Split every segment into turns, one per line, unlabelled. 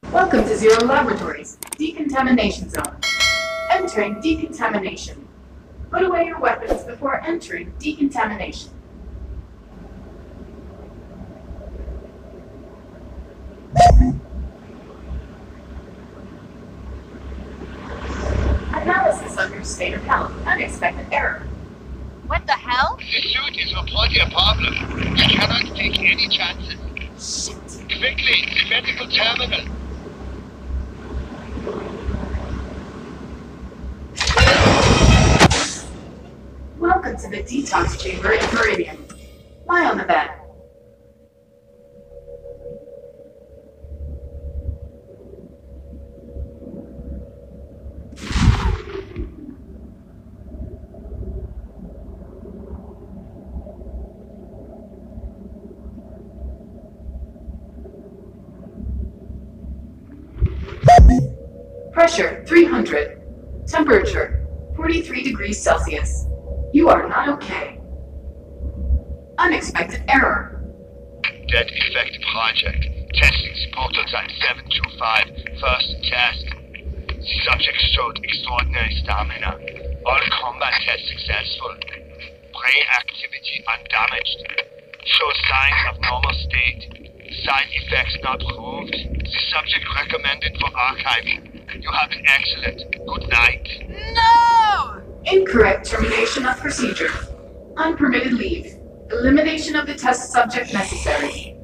Welcome to Zero Laboratories, Decontamination Zone. Entering decontamination. Put away your weapons before entering decontamination. Analysis of your state of health. Unexpected error.
What the hell?
The suit is reporting a problem. We cannot take any chances.
Shit.
Quickly, the medical terminal.
Welcome to the detox chamber in Meridian. Lie on the bed. Pressure 300. Temperature 43 degrees Celsius. You are not okay. Unexpected error.
Deadeffect project. Testing prototype 725. First test. The subject showed extraordinary stamina. All combat tests successful. Brain activity undamaged. Shows signs of normal state. Side effects not proved. The subject recommended for archiving. You have been excellent. Good night.
No!
Incorrect termination of procedure. Unpermitted leave. Elimination of the test subject necessary.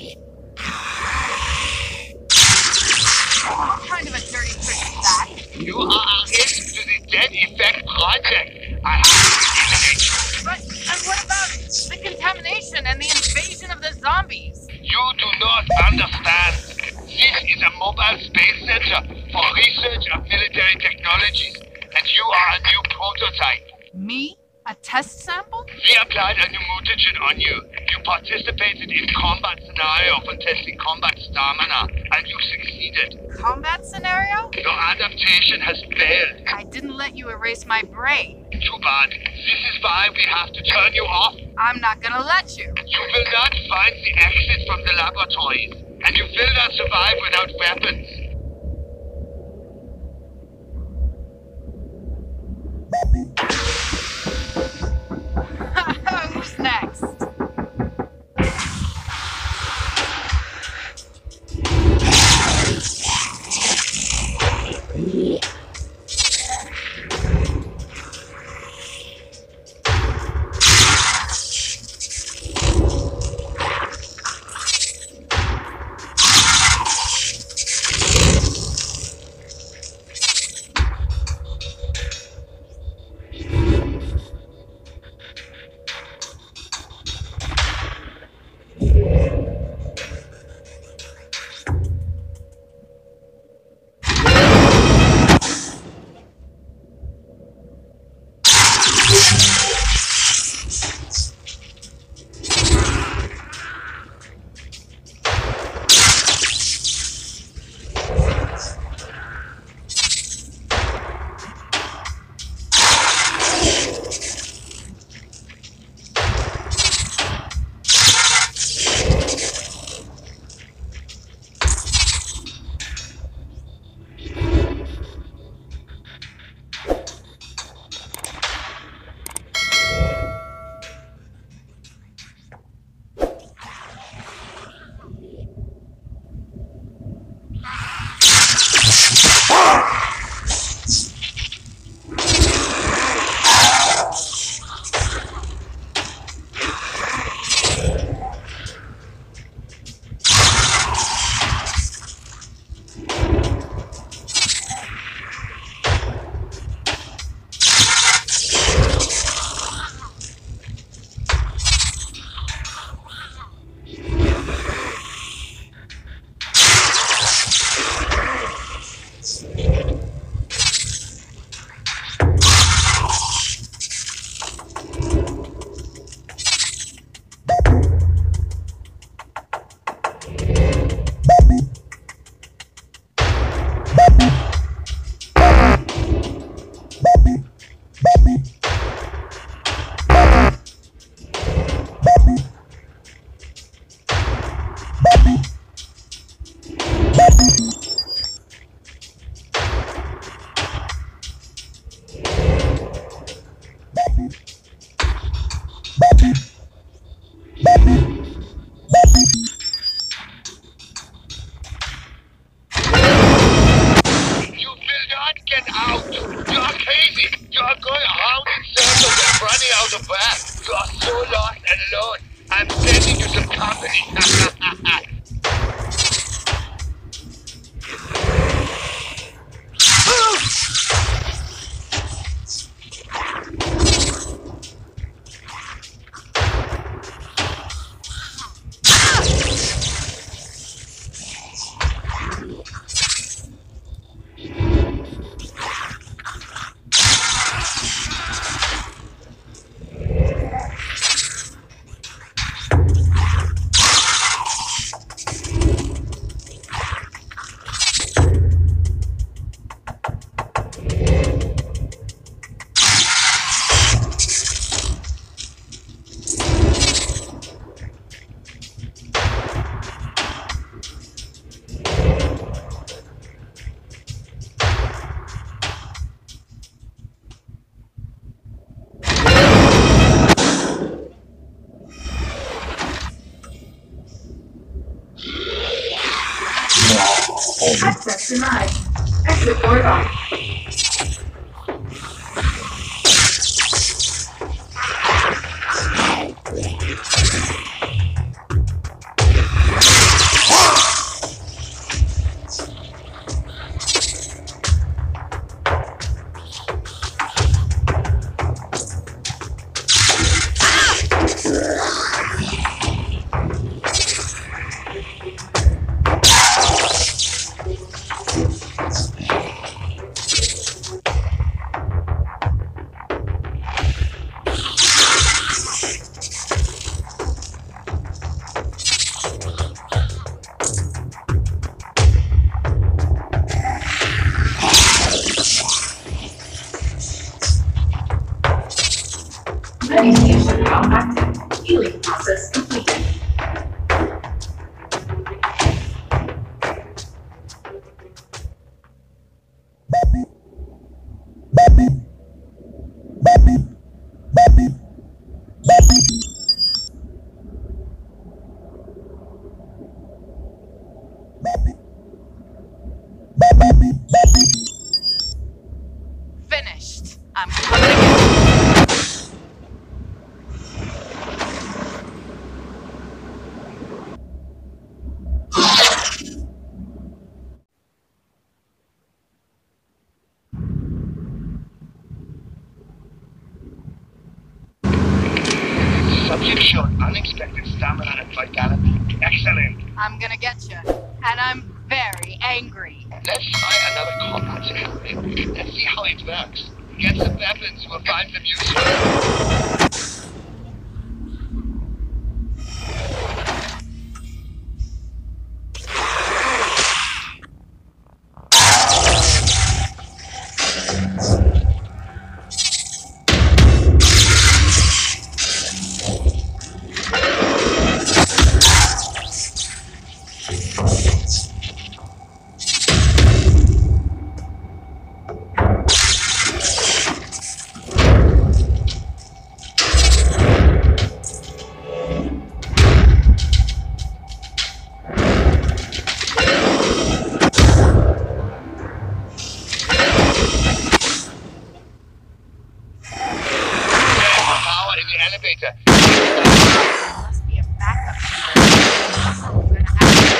What kind of a dirty trick is that?
You are into the Deadeffect project. I have to eliminate you.
But what about the contamination and the invasion of the zombies?
You do not understand. This is a mobile space center for research of military technologies, and you are a new prototype.
Me? A test sample?
We applied a new mutagen on you. You participated in combat scenario for testing combat stamina, and you succeeded.
Combat scenario?
Your adaptation has failed.
I didn't let you erase my brain.
Too bad. This is why we have to turn you off.
I'm not gonna let you.
You will not find the exit from the laboratories, and you will not survive without weapons.
Who's next?
and alone. I'm sending you some company.
Access denied. Exit door locked. Medication now active. Healing process completed.
Finished. I'm coming again.
Subject showed unexpected stamina and vitality. Excellent.
I'm gonna get you. And I'm very angry.
Let's try another combat to help him. Let's see how it works. Get some weapons, we'll find them useful. Elevator.
Must be a backup. We're gonna have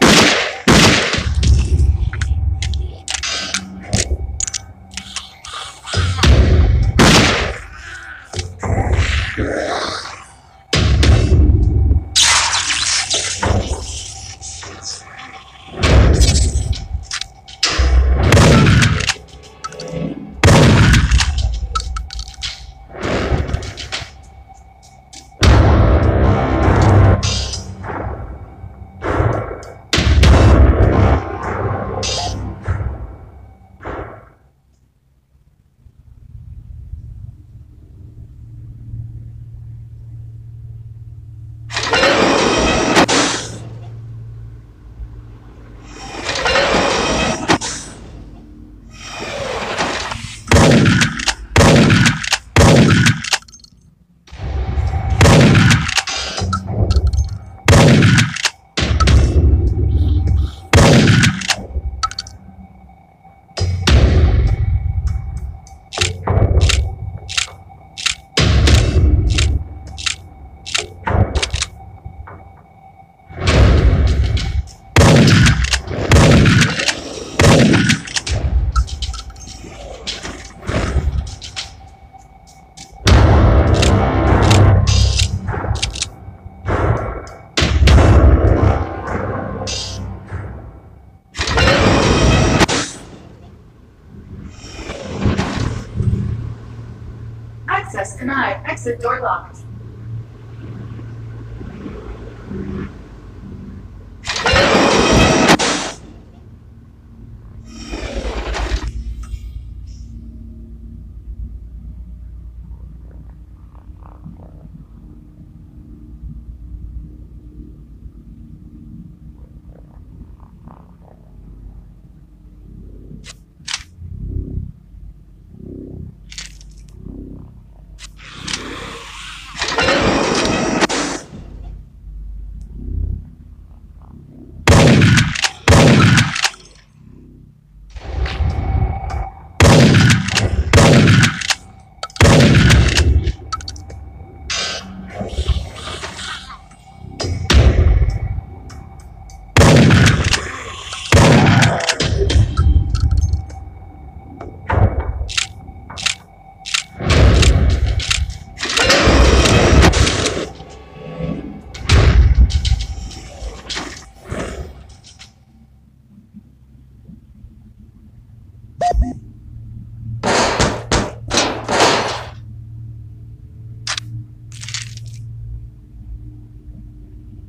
exit door locked.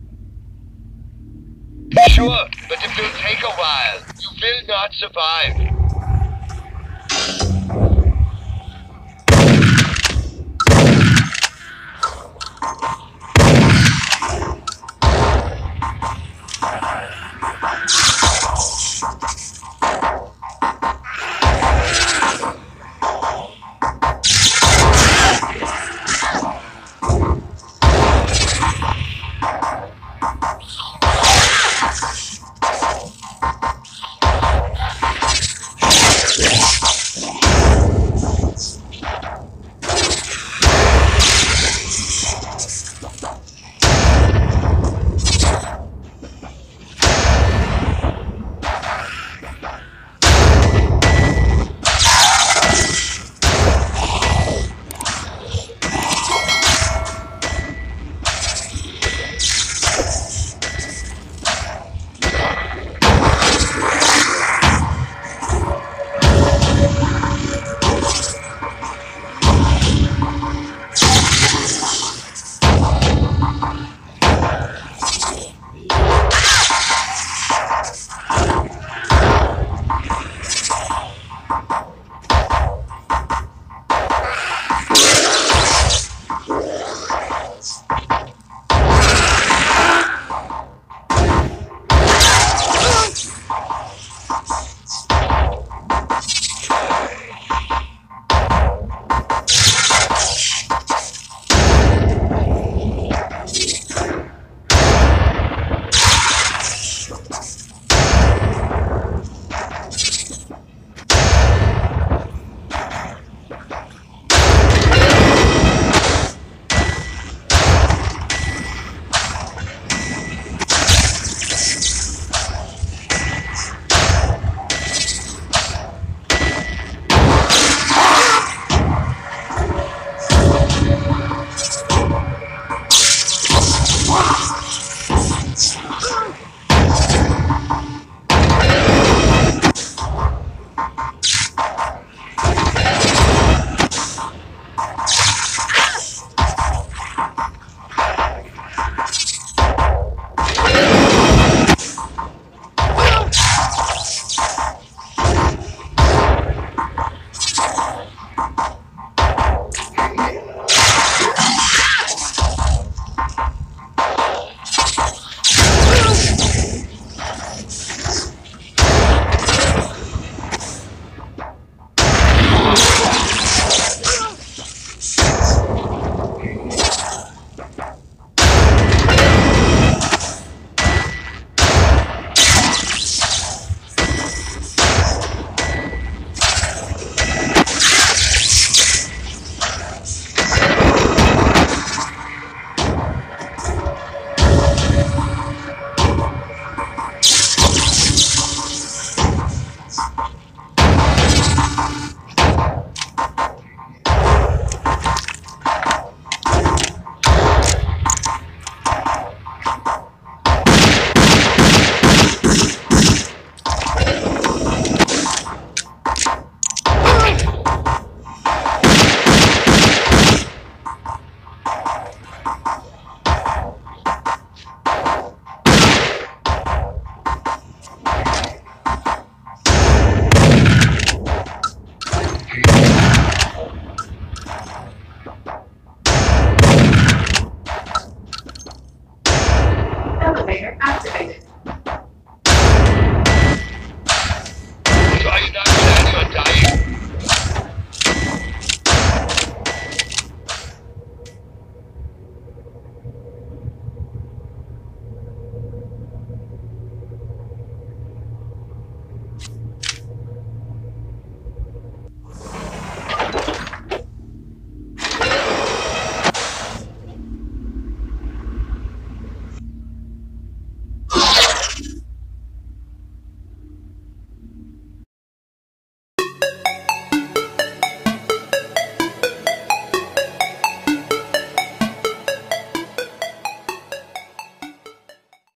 Sure, but it will take a while. You will not survive.